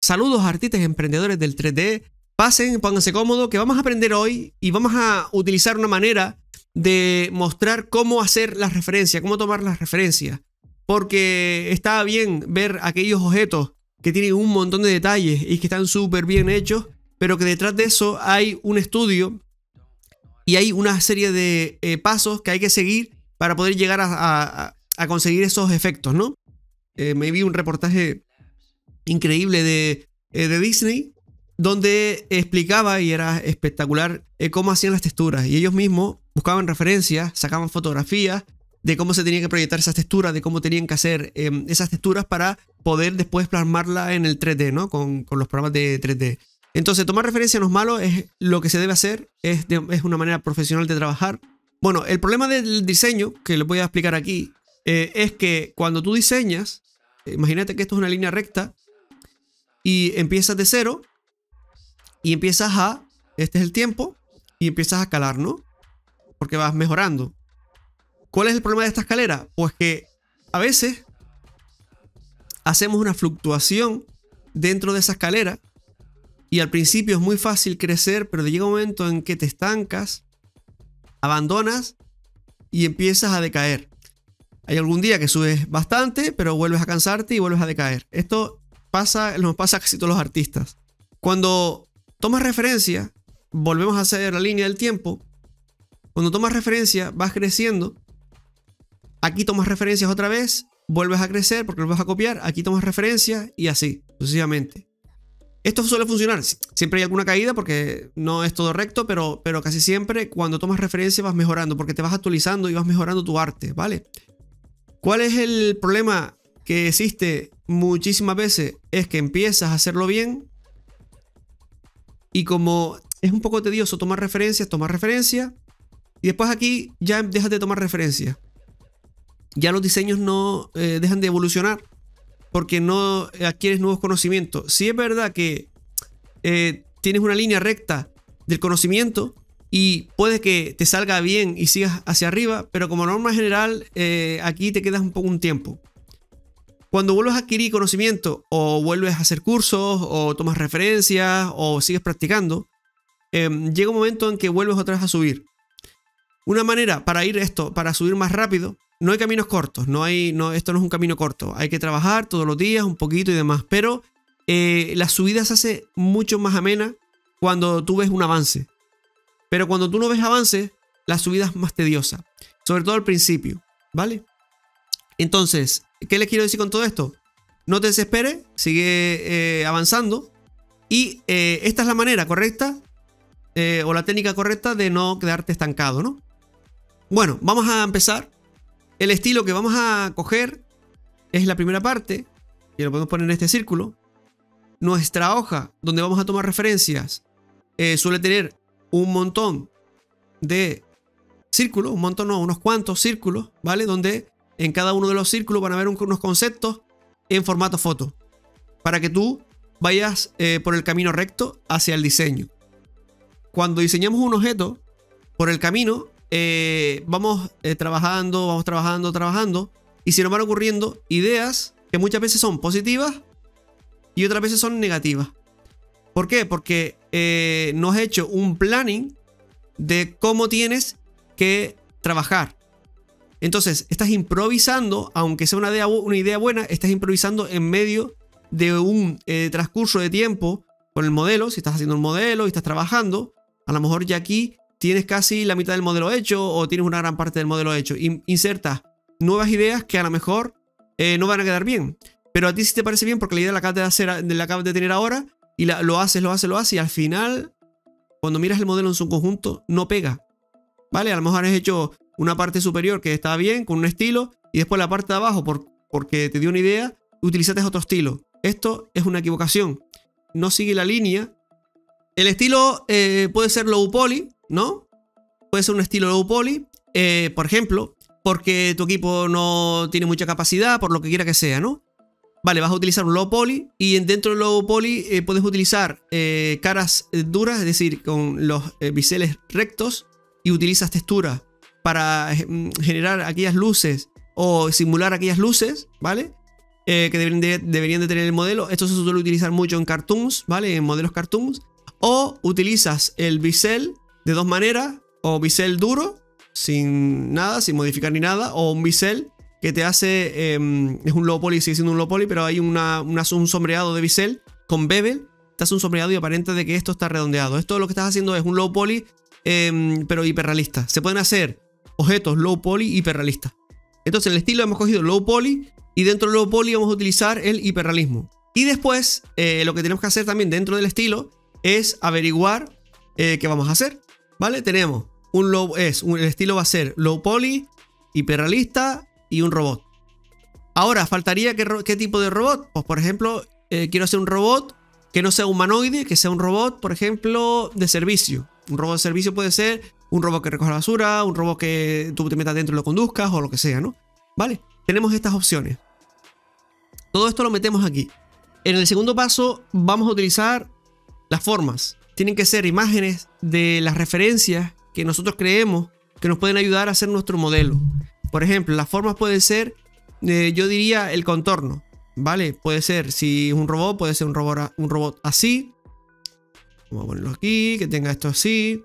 Saludos artistas y emprendedores del 3D. Pasen, pónganse cómodos, que vamos a aprender hoy y vamos a utilizar una manera de mostrar cómo hacer las referencias, cómo tomar las referencias. Porque está bien ver aquellos objetos que tienen un montón de detalles y que están súper bien hechos, pero que detrás de eso hay un estudio y hay una serie de pasos que hay que seguir para poder llegar a conseguir esos efectos, ¿no? Me vi un reportaje increíble de Disney donde explicaba, y era espectacular, cómo hacían las texturas. Y ellos mismos buscaban referencias, sacaban fotografías de cómo se tenían que proyectar esas texturas, de cómo tenían que hacer esas texturas para poder después plasmarla en el 3D, ¿no? Con los programas de 3D. Entonces, tomar referencia no es malo, es lo que se debe hacer, es una manera profesional de trabajar. Bueno, el problema del diseño, que lo voy a explicar aquí, es que cuando tú diseñas, imagínate que esto es una línea recta y empiezas de cero y empiezas este es el tiempo, y empiezas a escalar, ¿no? Porque vas mejorando. ¿Cuál es el problema de esta escalera? Pues que a veces hacemos una fluctuación dentro de esa escalera y al principio es muy fácil crecer, pero llega un momento en que te estancas, abandonas y empiezas a decaer. Hay algún día que subes bastante, pero vuelves a cansarte y vuelves a decaer. Esto nos pasa a casi todos los artistas. Cuando tomas referencia, volvemos a hacer la línea del tiempo. Cuando tomas referencia, vas creciendo. Aquí tomas referencias otra vez, vuelves a crecer porque lo vas a copiar. Aquí tomas referencias y así, sucesivamente. Esto suele funcionar. Siempre hay alguna caída porque no es todo recto, pero casi siempre cuando tomas referencia vas mejorando porque te vas actualizando y vas mejorando tu arte, ¿vale? ¿Cuál es el problema que existe muchísimas veces? Es que empiezas a hacerlo bien y como es un poco tedioso tomar referencias y después aquí ya dejas de tomar referencias. Ya los diseños no dejan de evolucionar porque no adquieres nuevos conocimientos. Sí es verdad que tienes una línea recta del conocimiento y puede que te salga bien y sigas hacia arriba, pero como norma general aquí te quedas un tiempo. Cuando vuelves a adquirir conocimiento o vuelves a hacer cursos o tomas referencias o sigues practicando, llega un momento en que vuelves otra vez a subir. Una manera para subir más rápido, no hay caminos cortos, esto no es un camino corto, hay que trabajar todos los días un poquito y demás, pero la subida se hace mucho más amena cuando tú ves un avance. Pero cuando tú no ves avance, la subida es más tediosa, sobre todo al principio, ¿vale? Entonces, ¿qué les quiero decir con todo esto? No te desesperes, sigue avanzando y esta es la manera correcta o la técnica correcta de no quedarte estancado, ¿no? Bueno, vamos a empezar. El estilo que vamos a coger es la primera parte, que lo podemos poner en este círculo. Nuestra hoja donde vamos a tomar referencias suele tener un montón de círculos, unos cuantos círculos, ¿vale? Donde en cada uno de los círculos van a haber unos conceptos en formato foto, para que tú vayas por el camino recto hacia el diseño. Cuando diseñamos un objeto, por el camino vamos trabajando y se nos van ocurriendo ideas que muchas veces son positivas y otras veces son negativas. ¿Por qué? Porque no has hecho un planning de cómo tienes que trabajar. Entonces, estás improvisando, aunque sea una idea buena, estás improvisando en medio de un transcurso de tiempo con el modelo. Si estás haciendo un modelo y estás trabajando, a lo mejor ya aquí tienes casi la mitad del modelo hecho o tienes una gran parte del modelo hecho. Insertas nuevas ideas que a lo mejor no van a quedar bien. Pero a ti sí te parece bien porque la idea la acabas de tener ahora y lo haces y al final, cuando miras el modelo en su conjunto, no pega. ¿Vale? A lo mejor has hecho una parte superior que estaba bien, con un estilo, y después la parte de abajo, porque te dio una idea, utilizaste otro estilo. Esto es una equivocación. No sigue la línea. El estilo puede ser low poly, ¿no? Puede ser un estilo low poly, por ejemplo, porque tu equipo no tiene mucha capacidad, por lo que quiera que sea, ¿no? Vale, vas a utilizar un low poly y dentro del low poly puedes utilizar caras duras, es decir, con los biseles rectos, y utilizas textura para generar aquellas luces o simular aquellas luces, ¿vale? que deberían de tener el modelo. Esto se suele utilizar mucho en cartoons, ¿vale? En modelos cartoons. O utilizas el bisel de dos maneras, o bisel duro, sin nada, sin modificar ni nada, o un bisel que te hace, es un low poly, sigue siendo un low poly, pero hay un sombreado de bisel con bevel, te hace un sombreado y aparenta de que esto está redondeado. Esto lo que estás haciendo es un low poly, pero hiperrealista. Se pueden hacer objetos low poly hiperrealistas. Entonces en el estilo hemos cogido low poly y dentro del low poly vamos a utilizar el hiperrealismo. Y después lo que tenemos que hacer también dentro del estilo es averiguar qué vamos a hacer, ¿vale? Tenemos el estilo va a ser low poly, hiperrealista y un robot. Ahora, faltaría ¿qué tipo de robot? Pues por ejemplo, quiero hacer un robot que no sea humanoide, que sea un robot, por ejemplo, de servicio. Un robot de servicio puede ser un robot que recoja la basura, un robot que tú te metas dentro y lo conduzcas o lo que sea, ¿no? Vale, tenemos estas opciones. Todo esto lo metemos aquí. En el segundo paso vamos a utilizar las formas. Tienen que ser imágenes de las referencias que nosotros creemos que nos pueden ayudar a hacer nuestro modelo. Por ejemplo, las formas pueden ser, yo diría, el contorno, ¿vale? Puede ser, si es un robot, puede ser un robot así. Vamos a ponerlo aquí, que tenga esto así.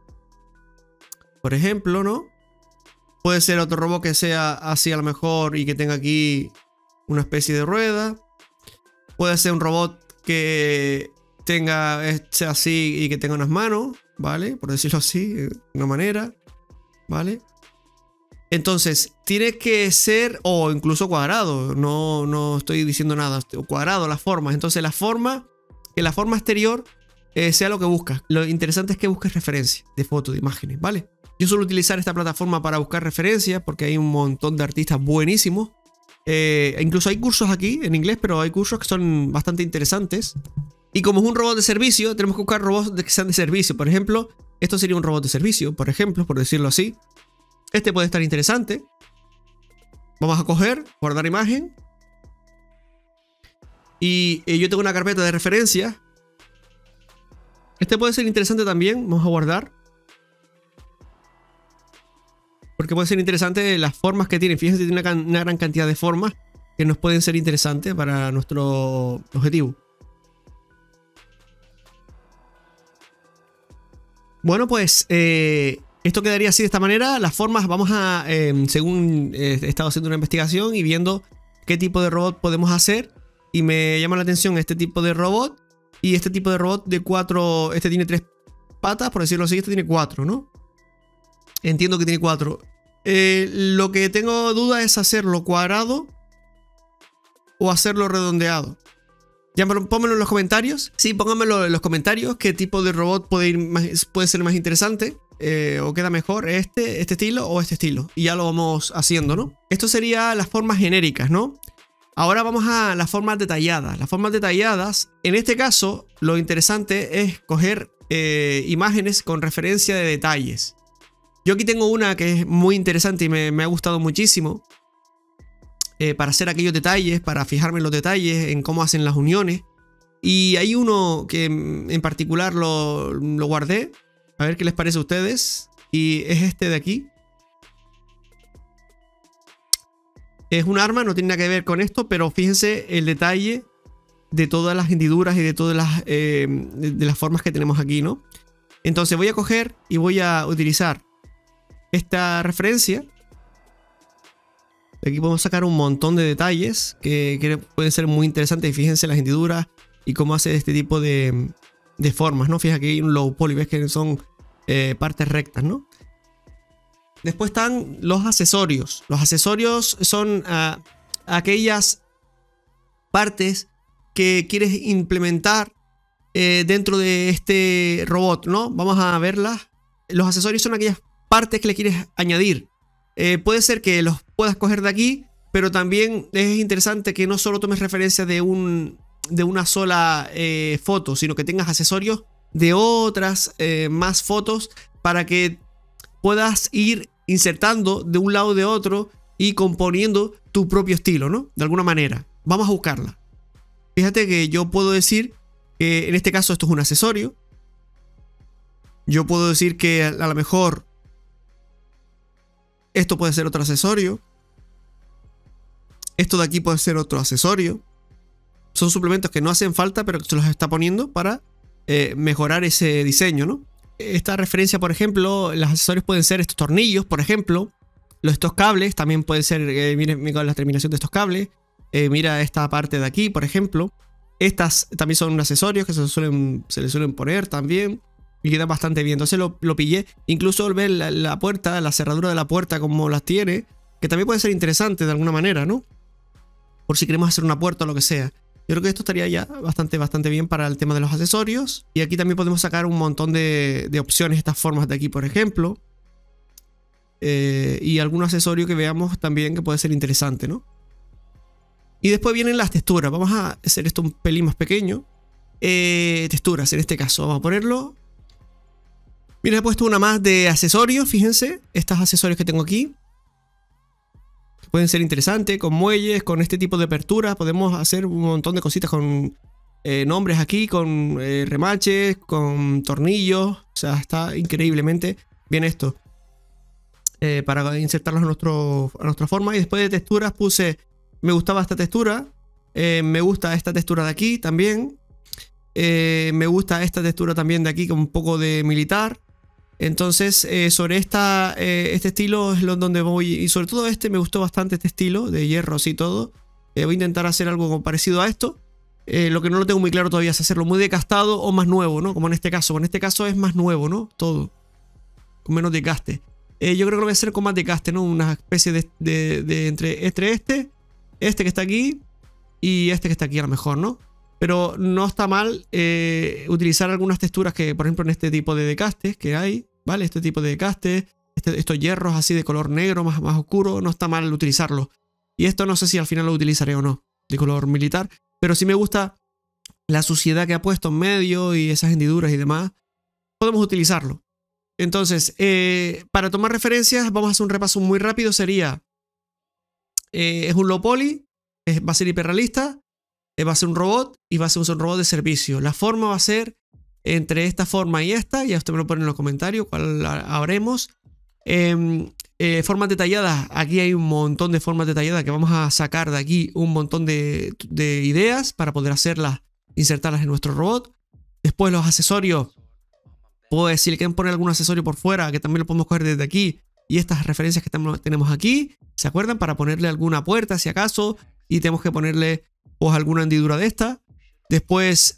Por ejemplo, ¿no? Puede ser otro robot que sea así a lo mejor y que tenga aquí una especie de rueda. Puede ser un robot que sea así y que tenga unas manos, ¿vale? Por decirlo así, de una manera, ¿vale? Entonces, tiene que ser, o incluso cuadrado, no estoy diciendo nada, cuadrado las formas. Entonces, que la forma exterior sea lo que buscas. Lo interesante es que busques referencias de fotos, de imágenes, ¿vale? Yo suelo utilizar esta plataforma para buscar referencias porque hay un montón de artistas buenísimos. Incluso hay cursos aquí en inglés, pero hay cursos que son bastante interesantes. Y como es un robot de servicio, tenemos que buscar robots que sean de servicio. Por ejemplo, esto sería un robot de servicio, por ejemplo, por decirlo así. Este puede estar interesante. Vamos a coger, guardar imagen. Y yo tengo una carpeta de referencias. Este puede ser interesante también. Vamos a guardar. Porque puede ser interesante las formas que tiene. Fíjense, tiene una gran cantidad de formas que nos pueden ser interesantes para nuestro objetivo. Bueno, pues esto quedaría así de esta manera. Las formas vamos a, según he estado haciendo una investigación y viendo qué tipo de robot podemos hacer. Y me llama la atención este tipo de robot. Y este tipo de robot de 4, este tiene 3 patas, por decirlo así, este tiene 4, ¿no? Entiendo que tiene 4. Lo que tengo duda es hacerlo cuadrado o hacerlo redondeado. Ya pónganmelo en los comentarios. Sí, pónganmelo en los comentarios qué tipo de robot puede ser más interesante. O queda mejor este estilo o este estilo. Y ya lo vamos haciendo, ¿no? Esto sería las formas genéricas, ¿no? Ahora vamos a las formas detalladas. Las formas detalladas, en este caso, lo interesante es coger imágenes con referencia de detalles. Yo aquí tengo una que es muy interesante y me ha gustado muchísimo. Para hacer aquellos detalles, para fijarme en los detalles, en cómo hacen las uniones. Y hay uno que en particular lo guardé. A ver qué les parece a ustedes. Y es este de aquí. Es un arma, no tiene nada que ver con esto, pero fíjense el detalle de todas las hendiduras y de todas las formas que tenemos aquí, ¿no? Entonces voy a coger y voy a utilizar esta referencia. Aquí podemos sacar un montón de detalles que pueden ser muy interesantes. Y fíjense las hendiduras y cómo hace este tipo de formas, ¿no? Fíjate que hay un low poly, ves que son partes rectas, ¿no? Después están los accesorios. Los accesorios son aquellas partes que quieres implementar dentro de este robot, ¿no? Vamos a verlas. Los accesorios son aquellas partes que le quieres añadir. Puede ser que los puedas coger de aquí, pero también es interesante que no solo tomes referencia de una sola foto, sino que tengas accesorios de otras más fotos para que puedas ir insertando de un lado o de otro y componiendo tu propio estilo, ¿no? De alguna manera. Vamos a buscarla. Fíjate que yo puedo decir que en este caso esto es un accesorio. Yo puedo decir que a lo mejor esto puede ser otro accesorio. Esto de aquí puede ser otro accesorio. Son suplementos que no hacen falta, pero que se los está poniendo para mejorar ese diseño, ¿no? Esta referencia, por ejemplo, los accesorios pueden ser estos tornillos, por ejemplo. Estos cables también pueden ser, miren la terminación de estos cables. Mira esta parte de aquí, por ejemplo. Estas también son accesorios que se le suelen poner también. Y quedan bastante bien. Entonces lo pillé. Incluso al ver la puerta, la cerradura de la puerta como las tiene. Que también puede ser interesante de alguna manera, ¿no? Por si queremos hacer una puerta o lo que sea. Yo creo que esto estaría ya bastante bien para el tema de los accesorios. Y aquí también podemos sacar un montón de opciones. Estas formas de aquí, por ejemplo. Y algún accesorio que veamos también que puede ser interesante, ¿no? Y después vienen las texturas. Vamos a hacer esto un pelín más pequeño. Texturas, en este caso. Vamos a ponerlo. Mira, he puesto una más de accesorios. Fíjense, estos accesorios que tengo aquí. Pueden ser interesantes, con muelles, con este tipo de aperturas. Podemos hacer un montón de cositas con nombres aquí, con remaches, con tornillos. O sea, está increíblemente bien esto. Para insertarlos a nuestra forma. Y después de texturas puse, me gustaba esta textura. Me gusta esta textura de aquí también. Me gusta esta textura también de aquí con un poco de militar. Entonces sobre este estilo es donde voy. Y sobre todo me gustó bastante este estilo de hierros y todo. Voy a intentar hacer algo parecido a esto. Lo que no lo tengo muy claro todavía es hacerlo muy decastado o más nuevo, ¿no? Como en este caso. En este caso es más nuevo, ¿no? Todo. Con menos desgaste. Yo creo que lo voy a hacer con más desgaste, ¿no? Una especie de entre este que está aquí y este que está aquí a lo mejor, ¿no? Pero no está mal utilizar algunas texturas que, por ejemplo, en este tipo de desgastes que hay, ¿vale? Este tipo de desgastes, estos hierros así de color negro más oscuro, no está mal utilizarlo. Y esto no sé si al final lo utilizaré o no, de color militar, pero sí me gusta la suciedad que ha puesto en medio y esas hendiduras y demás. Podemos utilizarlo. Entonces, para tomar referencias, vamos a hacer un repaso muy rápido. Sería, es un low poly, va a ser hiperrealista, va a ser un robot y va a ser un robot de servicio. La forma va a ser entre esta forma y esta, ya usted me lo pone en los comentarios cuál haremos. Formas detalladas, aquí hay un montón de formas detalladas que vamos a sacar de aquí un montón de ideas para poder hacerlas, insertarlas en nuestro robot. Después los accesorios. Pues si le quieren poner algún accesorio por fuera, que también lo podemos coger desde aquí. Y estas referencias que tenemos aquí, ¿se acuerdan? Para ponerle alguna puerta, si acaso. Y tenemos que ponerle pues alguna hendidura de esta. Después,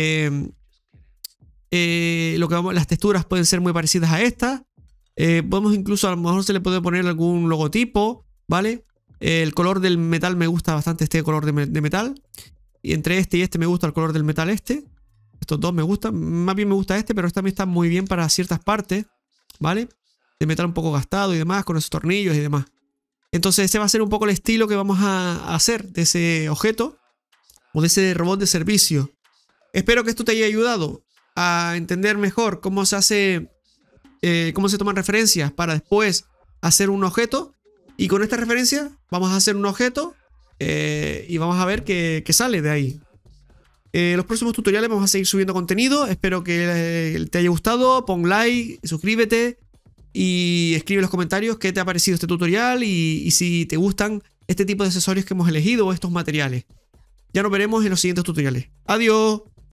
las texturas pueden ser muy parecidas a estas. Podemos incluso, a lo mejor se le puede poner algún logotipo, ¿vale? El color del metal me gusta bastante, este color de metal. Y entre este y este me gusta el color del metal este. Estos dos me gustan, más bien me gusta este, pero este también está muy bien para ciertas partes, ¿vale? De metal un poco gastado y demás, con esos tornillos y demás. Entonces ese va a ser un poco el estilo que vamos a hacer de ese objeto o de ese robot de servicio. Espero que esto te haya ayudado a entender mejor cómo se hace, cómo se toman referencias para después hacer un objeto. Y con esta referencia vamos a hacer un objeto y vamos a ver qué sale de ahí. Los próximos tutoriales vamos a seguir subiendo contenido. Espero que te haya gustado. Pon like, suscríbete y escribe en los comentarios qué te ha parecido este tutorial y si te gustan este tipo de accesorios que hemos elegido o estos materiales. Ya nos veremos en los siguientes tutoriales. ¡Adiós!